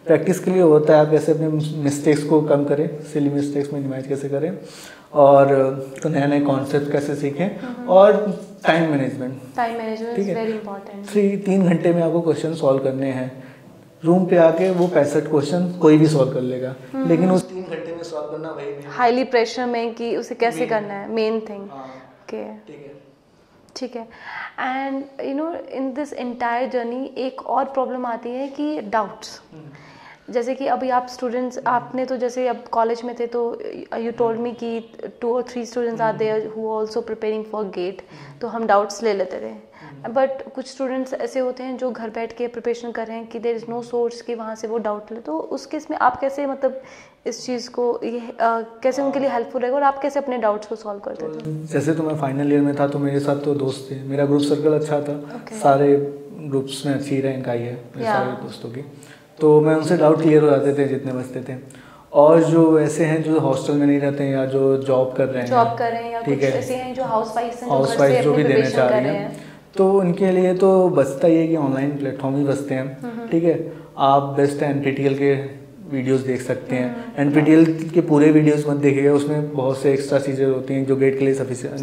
S2: प्रैक्टिस के लिए होता है आप कैसे अपने मिस्टेक्स को कम करें, सिली मिस्टेक्स मिनिमाइज कैसे करें, और तो नए नए कॉन्सेप्ट कैसे सीखें, और time management
S1: time management is very important.
S2: Three तीन घंटे में आपको क्वेश्चन सॉल्व करने हैं। रूम पे आके वो पैंसठ क्वेश्चन कोई भी सॉल्व कर लेगा, लेकिन उस तीन घंटे में सॉल्व करना वही नहीं,
S1: हाईली प्रेशर में कि उसे कैसे करना है, मेन थिंग। ओके,
S2: ठीक है
S1: ठीक है। And you know in this entire journey एक और प्रॉब्लम आती है कि डाउट्स, जैसे कि अभी आप स्टूडेंट्स, आपने तो जैसे अब कॉलेज में थे तो यू टोल्ड मी कि टू और three students are there who also preparing for GATE, तो हम डाउट्स ले लेते थे। बट कुछ स्टूडेंट्स ऐसे होते हैं जो घर बैठ के प्रिपरेशन कर रहे हैं कि देयर इज़ नो सोर्स कि वहाँ से वो डाउट ले, तो उस केस में आप कैसे मतलब इस चीज़ को ये आ, कैसे उनके लिए हेल्पफुल रहेगा और आप कैसे अपने डाउट्स को सॉल्व करते थे?
S2: जैसे तो मैं फाइनल ईयर में था तो मेरे साथ तो दोस्त थे, मेरा ग्रुप सर्कल अच्छा था, okay. सारे ग्रुप्स में अच्छी रैंक आई है मेरे yeah. सारे दोस्तों की, तो मैं उनसे डाउट क्लियर हो जाते थे जितने बचते थे। और जो ऐसे हैं जो हॉस्टल में नहीं रहते हैं या जो जॉब कर रहे हैं
S1: जॉब कर रहे हैं या कुछ ऐसे हैं जो हाउस वाइफ हैं,
S2: हाउस वाइफ जो भी देना चाह रही हैं, तो उनके लिए तो बचता ही है कि ऑनलाइन प्लेटफॉर्म ही बचते हैं। ठीक है, आप best N P T L के वीडियोस देख सकते हैं। एन पी टी एल के पूरे वीडियोस मत देखिएगा, उसमें बहुत से एक्स्ट्रा चीज़ें होती हैं जो गेट के लिए सफिशिएंट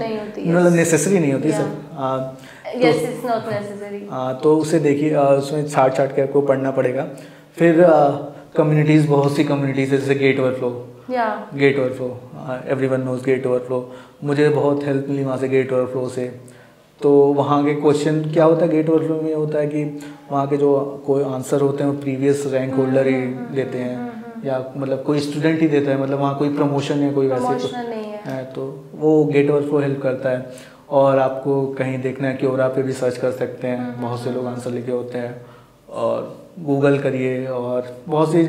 S2: मतलब नेसेसरी नहीं होती सब।
S1: Yes, it's not necessary.
S2: हाँ, तो उसे देखिए, उसमें छाट छाट के आपको पढ़ना पड़ेगा। फिर कम्युनिटीज़, बहुत सी कम्युनिटीज़ है जैसे GATE overflow, GATE overflow, everyone knows GATE overflow, मुझे बहुत हेल्प मिली वहाँ से गेट ओवरफ्लो से। तो वहाँ के क्वेश्चन क्या होता है गेट ओवरफ्लो में, होता है कि वहाँ के जो कोई आंसर होते हैं वो प्रीवियस रैंक होल्डर ही देते हैं, या मतलब कोई स्टूडेंट ही देता है, मतलब वहाँ कोई प्रमोशन या कोई वैसे है, तो वो गेट ओवरफ्लो हेल्प करता है। और आपको कहीं देखना है कि और आप पे भी सर्च कर सकते हैं, बहुत से लोग आंसर लिखे होते हैं, और गूगल करिए, और बहुत सी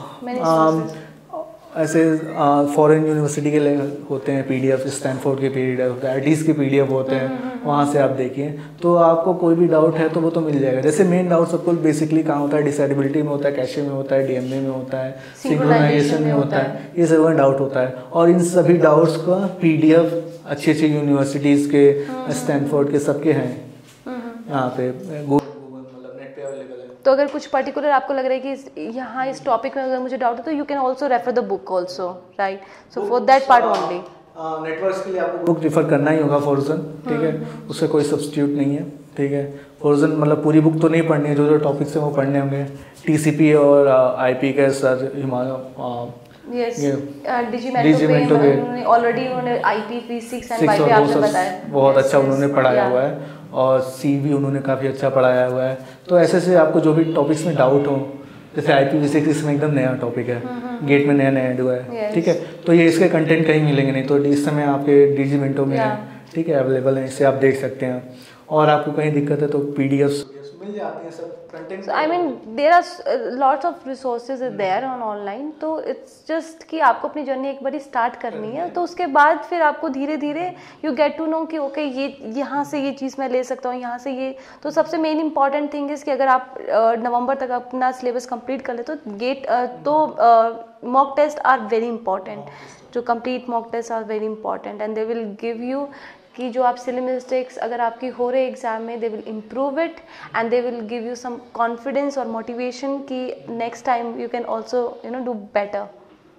S2: ऐसे फॉरेन यूनिवर्सिटी के होते हैं पीडीएफ, स्टैनफोर्ड के पीडीएफ, आईटीज के पीडीएफ होते हैं, वहाँ से आप देखिए, तो आपको कोई भी डाउट है तो वो तो मिल जाएगा। जैसे मेन डाउट सबको बेसिकली कहाँ होता है, डिसेबिलिटी में होता है, कैशे में होता है, डीएमए में होता है, सिंक्रोनाइजेशन में होता है, ये सब डाउट होता है। और इन सभी डाउट्स का पीडीएफ अच्छी अच्छी यूनिवर्सिटीज़ के, स्टैनफोर्ड के सबके हैं यहाँ पे, गूगल मतलब नेट पे अवेलेबल है।
S1: तो अगर कुछ पर्टिकुलर आपको लग रहा है कि यहाँ इस टॉपिक में अगर मुझे डाउट है तो you can also refer the book also, right? So for that part only
S2: networks के लिए आपको बुक रिफर करना ही होगा फॉर्जन, ठीक है, उससे कोई सब्स्टिट्यूट नहीं है। ठीक है, फॉर्जन मतलब पूरी बुक तो नहीं पढ़नी है, जो जो टॉपिक्स हैं वो पढ़ने होंगे। टीसीपी और आईपी के सर हिमालय
S1: Yes, डिजीमेंटो पे उन्होंने ऑलरेडी उन्होंने आईपी फिजिक्स एंड वाई पे आपने बताया,
S2: बहुत अच्छा उन्होंने पढ़ाया हुआ है, और सी भी उन्होंने काफ़ी अच्छा पढ़ाया हुआ है। तो ऐसे से आपको जो भी टॉपिक्स में डाउट हो, जैसे आईपी फिजिक्स इसमें एकदम नया टॉपिक है, गेट में नया नया ऐड हुआ है, ठीक है, तो ये इसके कंटेंट कहीं मिलेंगे नहीं, तो इस समय आपके डिजीमेंटो में है, ठीक है, अवेलेबल है, इससे आप देख सकते हैं। और आपको कहीं दिक्कत है तो पीडीएफ मिल जाती है सब content.
S1: I mean there are lots of resources is there on online, तो इट्स जस्ट कि आपको अपनी जर्नी एक बारी स्टार्ट करनी है, तो उसके बाद फिर आपको धीरे धीरे यू गेट टू नो कि ओके okay, ये यहाँ से ये चीज़ मैं ले सकता हूँ, यहाँ से ये। तो सबसे मेन इंपॉर्टेंट थिंग इज़ कि अगर आप नवंबर uh, तक अपना सिलेबस कंप्लीट कर ले तो गेट uh, तो mock test are very important, जो complete mock test are very important and they will give you कि जो आप सिली मिस्टेक्स अगर आपकी हो रहे एग्जाम में, they will improve it and they will give you some confidence और मोटिवेशन कि next time you can also you know do better.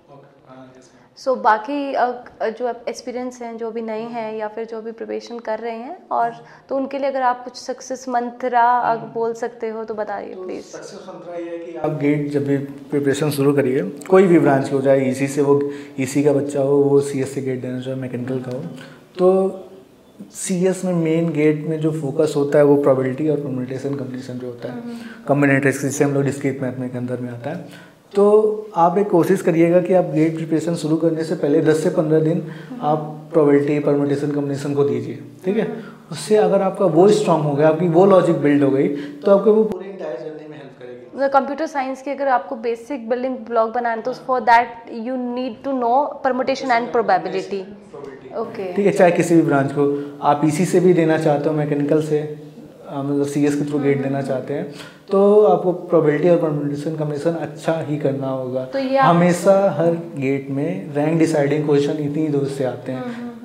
S1: So बाकी जो एक्सपीरियंस हैं, जो भी नए हैं या फिर जो भी प्रिपरेशन कर रहे हैं, और तो उनके लिए अगर आप कुछ सक्सेस मंत्रा बोल सकते हो तो बताइए प्लीज़।
S2: सक्सेस मंत्रा ये है कि आप गेट जब भी प्रिपरेशन शुरू करिए, कोई भी ब्रांच की हो, चाहे ईसी से वो ईसी का बच्चा हो, वो सीएसई गेट देना चाहे मैकेनिकल का हो, तो सीएस में मेन गेट में जो फोकस होता है वो प्रोबेबिलिटी और परम्यूटेशन कम्बिनेशन जो होता है, कॉम्बिनेटरिक्स जिसे हम लोग डिस्क्रीट मैथ में के अंदर में आता है। तो आप एक कोशिश करिएगा कि आप गेट प्रिपरेशन शुरू करने से पहले दस से पंद्रह दिन आप प्रोबेबिलिटी परम्यूटेशन कम्बिनेशन को दीजिए, ठीक है। उससे अगर आपका वो स्ट्रांग हो गया, आपकी वो लॉजिक बिल्ड हो गई, तो आपको वो पूरी इंटायर जर्नी में हेल्प करेगी।
S1: कंप्यूटर साइंस की अगर आपको बेसिक बिल्डिंग ब्लॉक बनाना तो for that you need to know permutation and probability, okay, ठीक
S2: है। चाहे किसी भी ब्रांच को आप इसी से भी देना चाहते हो, मैकेनिकल से मतलब सीएस के थ्रू गेट देना चाहते हैं, तो आपको प्रोबेबिलिटी और परम्यूटेशन कम्बिनेशन अच्छा ही करना होगा। तो हमेशा हर गेट में रैंक डिसाइडिंग क्वेश्चन इतनी दूर से आते हैं,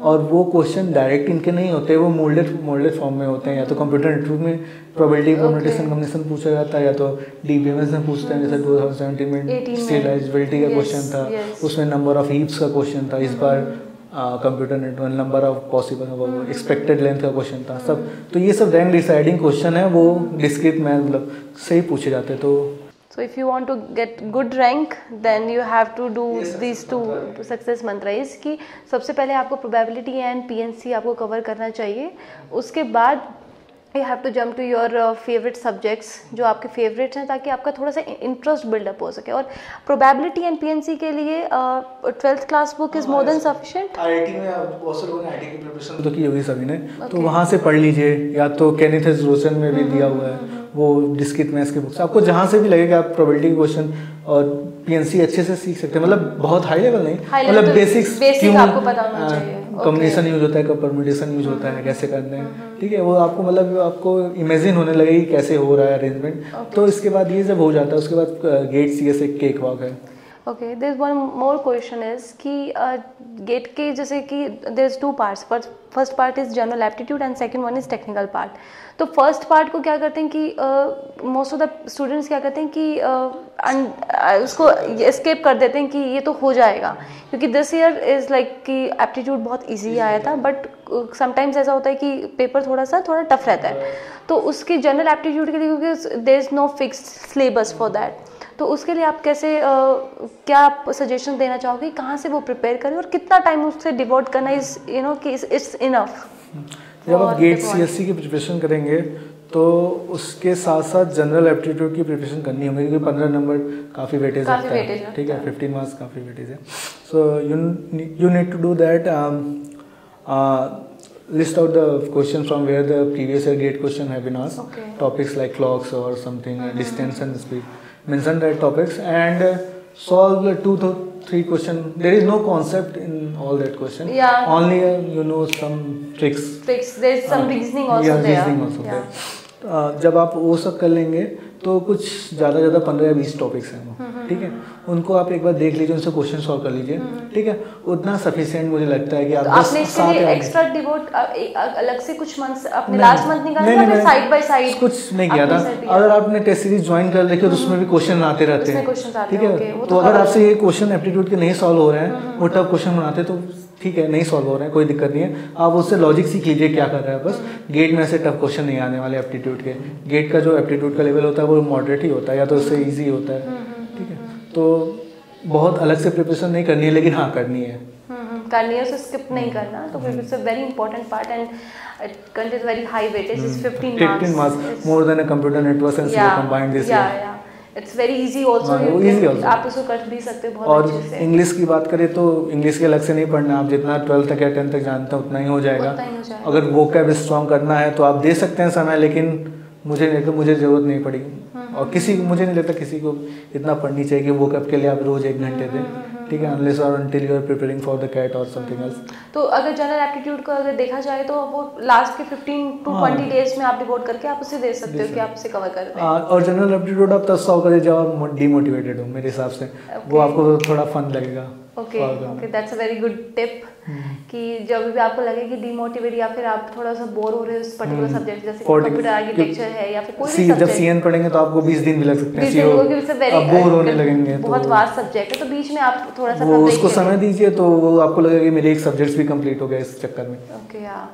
S2: और वो क्वेश्चन डायरेक्ट इनके नहीं होते, वो मोल्डेड मोल्डेड फॉर्म में होते हैं। या तो कंप्यूटर नेटवर्क में प्रोबेबिलिटी परम्यूटेशन कॉम्बिनेशन पूछा जाता है, या तो डीबीएमएस में पूछते हैं, जैसे टू थाउजेंड सेवेंटीन में सीरियलाइजेबिलिटी का क्वेश्चन था, उसमें नंबर ऑफ हीप्स का क्वेश्चन था। इस बार computer network number of possible expected length का क्वेश्चन था सब। तो ये सब रैंक डिसाइडिंग क्वेश्चन है, वो डिस्क्रीट में मतलब सही पूछे जाते हैं। तो
S1: So if you want to get good rank, then you have to do yes, these two success mantras कि सबसे पहले आपको probability and P N C आपको cover करना चाहिए। उसके बाद you have to jump to your uh, favorite subjects जो आपके favorites हैं, ताकि आपका थोड़ा सा interest build up हो सके। और probability and P N C के लिए twelfth class book is more than sufficient.
S2: IIT में बहुत लोगों ने आईआईटी की प्रिपरेशन तो की होगी सभी ने, तो वहाँ से पढ़ लीजिए, या तो केनिथ रोशन में भी दिया हुआ है वो डिस्क्रीट मैथ्स की बुक्स, आपको जहाँ से भी लगेगा आप प्रोबेबिलिटी क्वेश्चन और पीएनसी अच्छे से सीख सकते हैं। मतलब बहुत हाई लेवल नहीं, मतलब बेसिक्स,
S1: बेसिक आपको पता होना चाहिए।
S2: कॉम्बिनेशन यूज होता है, कब परम्यूटेशन यूज होता है, कैसे करते हैं, ठीक है, वो आपको मतलब आपको इमेजिन होने लगेगी कैसे हो रहा है अरेंजमेंट। तो इसके बाद ये जब हो जाता है, उसके बाद गेट सीएसए केक वॉक है।
S1: Okay, there is one more question is कि गेट के जैसे कि there is two parts, first part is general aptitude and second one is technical part. तो फर्स्ट पार्ट को क्या करते हैं कि मोस्ट ऑफ द स्टूडेंट्स क्या करते हैं कि uh, उसको एस्केप कर देते हैं कि ये तो हो जाएगा, क्योंकि दिस ईयर इज़ लाइक कि एप्टीट्यूड बहुत इजी आया था, बट समटाइम्स ऐसा होता है कि पेपर थोड़ा सा थोड़ा टफ रहता है। तो उसकी जनरल एप्टीट्यूड के लिए, क्योंकि there is no fixed syllabus for that, तो उसके लिए आप कैसे uh, क्या आप सजेशन देना चाहोगे, कहाँ से वो प्रिपेयर करें और कितना टाइम उससे डिवोट करना इज यू नो कि इट्स इनफ?
S2: जब आप गेट सीएससी की प्रिपरेशन करेंगे तो उसके साथ साथ जनरल एप्टीट्यूड की प्रिपरेशन करनी होगी, क्योंकि पंद्रह नंबर काफ़ी वेटेज आता है, ठीक है, फिफ्टीन मार्क्स काफ़ी वेटेज है। So you you need to do that, list out the question from where the previous year gate question have been asked, okay. Topics like clocks or something, mm-hmm. distance and speed, mention that topics and uh, solve the two to three question. There is no concept in all that question,
S1: yeah.
S2: Only uh, you know some tricks
S1: tricks there is some uh, reasoning also
S2: yeah,
S1: there
S2: reasoning also
S1: yeah.
S2: there uh, जब आप वो सब कर लेंगे तो कुछ ज़्यादा ज़्यादा पंद्रह या बीस टॉपिक्स हैं वो, ठीक है, उनको आप एक बार देख लीजिए, उनसे क्वेश्चन सॉल्व कर लीजिए, ठीक है, उतना सफिशिएंट मुझे लगता है कि आप
S1: तो आपने इसके लिए एक्स्ट्रा डिवोट अलग से कुछ मंथ्स अपने लास्ट मंथ निकाला या फिर साइड बाय साइड?
S2: कुछ नहीं किया था। अगर आपने टेस्ट सीरीज ज्वाइन कर रखी है तो उसमें भी क्वेश्चन आते रहते हैं, ठीक है, तो अगर आपसे ये क्वेश्चन एप्टीट्यूड के नहीं सॉल्व हो रहे हैं, वो टफ क्वेश्चन बनाते तो ठीक है, नहीं सॉल्व हो रहे हैं, कोई दिक्कत नहीं है, आप उससे लॉजिक सीख लीजिए क्या कर रहा है बस। गेट में ऐसे टफ क्वेश्चन नहीं आने वाले एप्टीट्यूड के। गेट का जो एप्टीट्यूड का लेवल होता है वो मॉडरेट ही होता है, या तो उससे इजी होता है, ठीक है, तो बहुत अलग से प्रिपरेशन नहीं करनी है, लेकिन हाँ करनी है,
S1: करनी है, उसे स्किप नहीं करना। तो फिर it's a very important part and it contains very high weightage, is fifteen
S2: marks more than a computer network and CA combined this year.
S1: It's very easy also,
S2: easy also,
S1: आप उसको कर भी सकते हो बहुत
S2: और
S1: अच्छे से।
S2: इंग्लिश की बात करें तो इंग्लिश के अलग से नहीं पढ़ना, आप जितना ट्वेल्थ तक या टेंथ तक जानते हैं उतना ही हो जाएगा। अगर वोकैब स्ट्रॉन्ग करना है तो आप दे सकते हैं समय, लेकिन मुझे नहीं, तो मुझे ज़रूरत नहीं पड़ेगी, और किसी मुझे नहीं लगता किसी को इतना पढ़नी चाहिए कि वोकैब के लिए आप रोज़ एक घंटे दें, ठीक है, अनलेस और until you are preparing for the CAT और समथिंग एल्स।
S1: तो अगर जनरल एप्टीट्यूड को अगर देखा जाए तो वो लास्ट के फिफ्टीन टू ट्वेंटी डेज में आप डिवोट करके आप उसे दे सकते हो कि आप उसे कवर कर रहे हैं।
S2: और जनरल एप्टीट्यूड आप तब सॉल्व करिए जब आप डीमोटिवेटेड हो, मेरे हिसाब से वो आपको थोड़ा फन लगेगा।
S1: Okay okay, that's a very good tip कि जब भी आपको लगे कि डीमोटिवेट या फिर आप थोड़ा सा बोर हो रहे हो उस पर्टिकुलर सब्जेक्ट, जैसे कंप्यूटर आर्किटेक्चर है या फिर कोई भी सब्जेक्ट,
S2: जब सीएन पढ़ेंगे तो आपको बीस दिन भी लग सकते हैं, सीओ आप बोर होने लगेंगे,
S1: बहुत वास्ट सब्जेक्ट है, तो बीच में आप थोड़ा सा
S2: वो उसको समय दीजिए तो वो आपको लगेगा कि मेरे एक सब्जेक्ट्स भी कंप्लीट हो गए इस चक्कर में।
S1: ओके या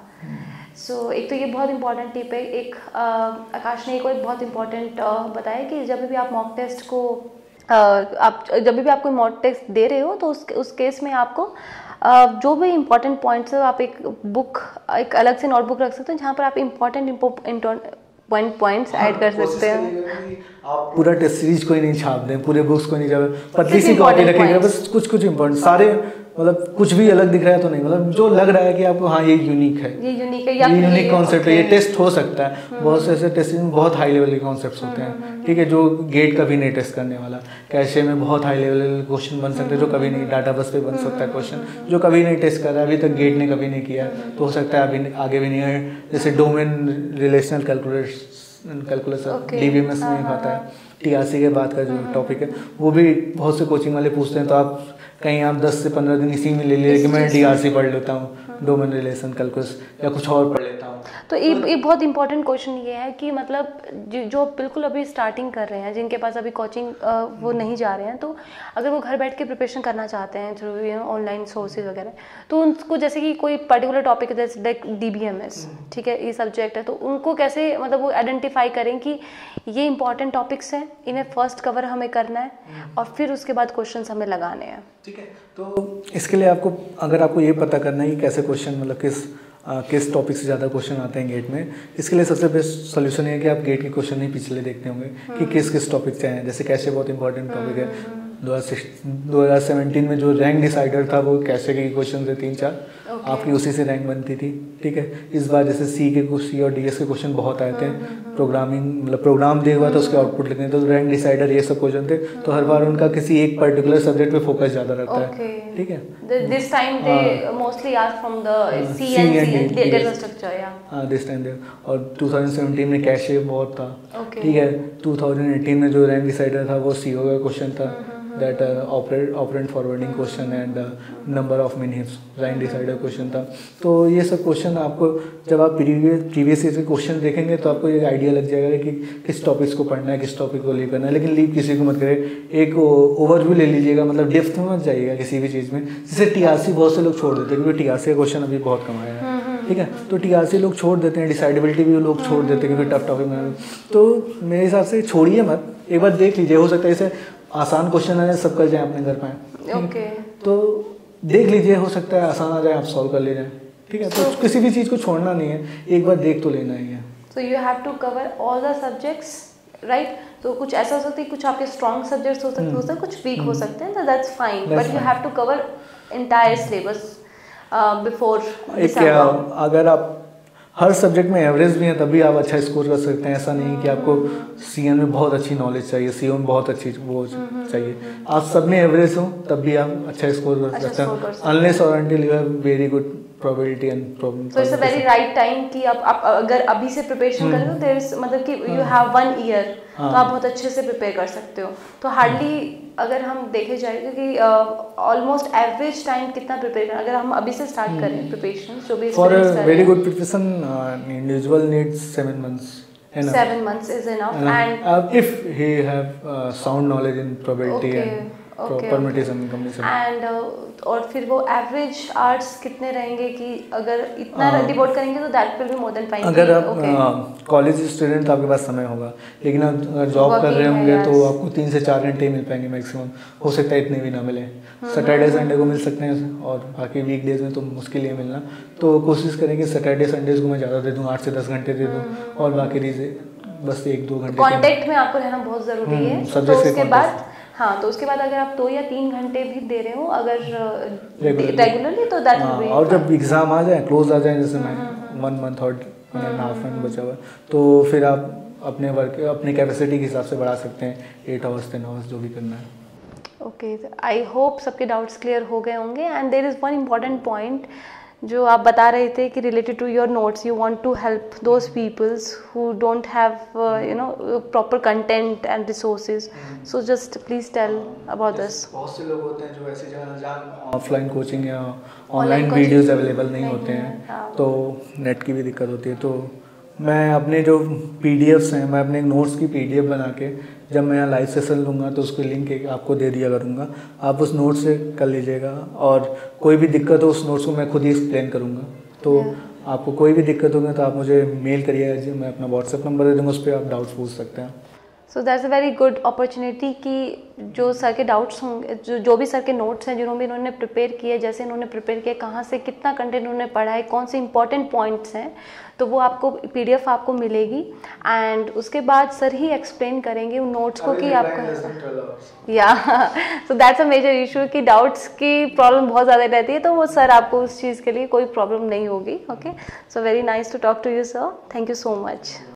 S1: सो एक तो ये बहुत इंपॉर्टेंट टिप है। एक आकाश ने एक और बहुत इंपॉर्टेंट बताया कि जब भी आप मॉक टेस्ट को Uh, आप जब भी आप कोई मॉक टेस्ट दे रहे हो तो उस उस केस में आपको uh, जो भी इम्पोर्टेंट पॉइंट्स है आप एक बुक, एक अलग से नोटबुक रख सकते हैं जहाँ पर आप इम्पोर्टेंट पॉइंट पॉइंट्स ऐड कर सकते हैं।
S2: आप पूरा टेस्ट सीरीज को ही नहीं छाप दें, पूरे बुक्स को नहीं छाप, पतली सी कॉपी रखिएगा, बस कुछ कुछ इम्पोर्टेंट, सारे मतलब कुछ भी अलग दिख रहा है तो नहीं, मतलब जो लग रहा है कि आपको हाँ ये यूनिक है,
S1: ये यूनिक है या
S2: ये यूनिक कॉन्सेप्ट है, ये टेस्ट हो सकता है। बहुत से ऐसे टेस्टिंग में बहुत हाई लेवल के कॉन्सेप्ट्स होते हैं, ठीक है, जो गेट कभी नहीं टेस्ट करने वाला। कैशे में बहुत हाई लेवल क्वेश्चन बन सकते हैं जो कभी नहीं, डाटा बस पे बन सकता है क्वेश्चन जो कभी नहीं टेस्ट कर रहा है, अभी तक गेट ने कभी नहीं किया, तो हो सकता है अभी आगे भी नहीं है। जैसे domain relational calculus calculus DBMS में आता है, टीआरसी के बाद का जो टॉपिक है वो भी बहुत से कोचिंग वाले पूछते हैं, तो आप कहीं आप दस से पंद्रह दिन इसी में ले लिए कि मैं डीआरसी पढ़ लेता हूँ, डोमेन रिलेशन कैलकुलस, या कुछ और पढ़ लेता हूँ।
S1: तो ये ये बहुत इंपॉर्टेंट क्वेश्चन ये है कि मतलब जो, जो बिल्कुल अभी स्टार्टिंग कर रहे हैं, जिनके पास अभी कोचिंग वो नहीं जा रहे हैं, तो अगर वो घर बैठ के प्रिपरेशन करना चाहते हैं through you know online sources वगैरह, तो उनको जैसे कि कोई पर्टिकुलर टॉपिक जैसे लाइक डीबीएमएस, ठीक है, ये सब्जेक्ट है, तो उनको कैसे मतलब वो आइडेंटिफाई करें कि ये इंपॉर्टेंट टॉपिक्स हैं, इन्हें फर्स्ट कवर हमें करना है और फिर उसके बाद क्वेश्चन हमें लगाने हैं।
S2: ठीक है, तो इसके लिए आपको, अगर आपको ये पता करना है कि कैसे क्वेश्चन मतलब किस आ, किस टॉपिक से ज़्यादा क्वेश्चन आते हैं गेट में, इसके लिए सबसे बेस्ट सोल्यूशन ये है कि आप गेट के क्वेश्चन ही पिछले देखते होंगे कि किस किस टॉपिक से हैं। जैसे कैसे बहुत इंपॉर्टेंट टॉपिक है, दो हज़ार सेवेंटीन में जो रैंक डिसाइडर था वो कैसे के क्वेश्चन थे तीन चार, okay. आपकी उसी से रैंक बनती थी। ठीक है, इस बार जैसे सी के सी और डीएस के क्वेश्चन बहुत आए थे, प्रोग्रामिंग मतलब प्रोग्राम दिया हुआ था, उसके आउटपुट लिखने, तो रैंक डिसाइडर ये सब क्वेश्चन थे, तो हर बार उनका किसी एक पर्टिकुलर सब्जेक्ट पे फोकस ज़्यादा रहता है। ठीक है,
S1: this time they mostly ask from the C and data structure, या हां दिस टाइम
S2: दे, और टू थाउजेंड सेवेंटीन में कैशे बहुत था। ठीक है, टू थाउजेंड एटीन में जो रैंक डिसाइडर था वो सीओ का क्वेश्चन था, that uh, operate operand forwarding question and uh, number of minutes rank decider question था। तो ये सब क्वेश्चन आपको जब आप प्रीवियस प्रीवियस ईयर के क्वेश्चन देखेंगे तो आपको ये आइडिया लग जाएगा कि किस टॉपिक्स को पढ़ना है, किस टॉपिक को लीव करना है। लेकिन लीव किसी को मत करें, एक ओवरव्यू ले लीजिएगा, मतलब डेप्थ में मत जाइएगा किसी भी चीज़ में। जैसे टीआरसी बहुत से लोग छोड़ देते हैं क्योंकि टीआरसी का क्वेश्चन अभी बहुत कम आया है। ठीक है, तो टीआरसी लोग छोड़ देते हैं, डिसाइडेबिलिटी भी लोग छोड़ देते हैं क्योंकि टफ टॉपिक में। तो मेरे हिसाब से छोड़िए मत, एक बार देख लीजिए, हो सकता है इसे आसान क्वेश्चन है सब कर जाए अपने घर पे।
S1: ओके,
S2: तो देख लीजिए, हो सकता है आसान आ जाए, आप सॉल्व कर ले जाए। ठीक है, तो so, किसी भी चीज़ को छोड़ना नहीं है, एक बार देख तो लेना ही है।
S1: So you have to cover all the subjects, right? तो कुछ ऐसा हो सकता है, कुछ आपके स्ट्रॉन्ग सब्जेक्ट्स हो सकते हो सकते कुछ वीक हो सकते हैं, तो that's fine, but you have to cover entire syllabus before December.
S2: अगर आप हर सब्जेक्ट में एवरेज भी है तभी आप अच्छा स्कोर कर सकते हैं। ऐसा नहीं कि आपको सीएन में बहुत अच्छी नॉलेज चाहिए, सीओ में बहुत अच्छी वो चाहिए, आप सब में एवरेज हो तब भी आप अच्छा स्कोर कर सकते हैं, अनलेस और until you have very good probability and problem.
S1: So it's a very right time कि आप, आप अगर अभी से प्रिपरेशन करें तो देयर इज मतलब कि यू हैव वन ईयर, तो आप बहुत अच्छे से प्रिपेयर कर सकते हो। तो हार्डली अगर हम देखे जाए कि ऑलमोस्ट एवरेज टाइम कितना प्रिपेयर करना, अगर हम अभी से स्टार्ट करें प्रिपरेशन, जो भी
S2: for a very good preparation individual needs seven months enough.
S1: seven months is enough,
S2: enough.
S1: and
S2: uh, if he have uh, sound knowledge in probability
S1: okay,
S2: and
S1: okay,
S2: permutation and combination,
S1: and uh, और फिर वो average arts कितने रहेंगे कि अगर इतना devote करेंगे तो that will be more than fine.
S2: अगर आप कॉलेज स्टूडेंट तो आपके पास समय होगा, लेकिन आप अगर जॉब कर रहे होंगे तो आपको तीन से चार घंटे मिल पाएंगे मैक्सिमम, हो सकता है इतने भी ना मिले। सैटरडे संडे को मिल सकते हैं और बाकी वीकडेज में तो मुश्किल ही मिलना। तो कोशिश करेंगे सैटरडे संडेज को मैं ज़्यादा दे दूँ, आठ से दस घंटे दे दूँ, और बाकी रीजे बस एक दो घंटे।
S1: कॉन्टेक्ट में आपको रहना बहुत ज़रूरी है। तो उसके बाद हाँ, तो उसके बाद अगर आप दो या तीन घंटे भी दे रहे हो अगर रेगुलरली तो दैट विल बी।
S2: और जब एग्ज़ाम आ जाए, क्लोज आ जाए, जैसे मैं वन मंथ और वन एंड हाफ मंथ बचा हुआ, तो फिर आप अपने वर्क अपनी कैपेसिटी के हिसाब से बढ़ा सकते हैं, एट आवर्स टेन आवर्स जो भी करना है।
S1: ओके, आई होप सबके डाउट्स क्लियर हो गए होंगे। And there is one important point जो आप बता रहे थे कि related to your notes, you want to help those peoples who don't have you know proper content and resources, so just please tell about this.
S2: बहुत से लोग होते हैं जो ऐसी जगह जहाँ ऑफलाइन कोचिंग या ऑनलाइन वीडियोस अवेलेबल नहीं होते हैं, तो नेट की भी दिक्कत होती है। तो मैं अपने जो पीडीएफ्स हैं, मैं अपने नोट्स की पीडीएफ बना के जब मैं यहाँ लाइव सेशन लूँगा तो उसकी लिंक एक आपको दे दिया करूँगा, आप उस नोट से कर लीजिएगा। और कोई भी दिक्कत हो उस नोट्स को मैं खुद ही एक्सप्लेन करूँगा, तो आपको कोई भी दिक्कत होगी तो आप मुझे मेल करिएगा, मैं अपना व्हाट्सएप नंबर दे दूँगा, उस पर आप डाउट्स पूछ सकते हैं।
S1: So that's a very good opportunity कि जो सर के डाउट्स होंगे, जो जो भी सर के नोट्स हैं जिन्होंने भी इन्होंने प्रिपेयर किए, जैसे इन्होंने प्रिपेयर किया, कहाँ से कितना कंटेंट उन्होंने पढ़ा है, कौन से इंपॉर्टेंट पॉइंट्स हैं, तो वो आपको पीडीएफ आपको मिलेगी। एंड उसके बाद सर ही एक्सप्लेन करेंगे उन नोट्स को कि आपको या so that's a major issue कि डाउट्स की प्रॉब्लम बहुत ज़्यादा रहती है, तो वो सर आपको उस चीज़ के लिए कोई प्रॉब्लम नहीं होगी। Okay, so very nice to talk to you sir, thank you so much.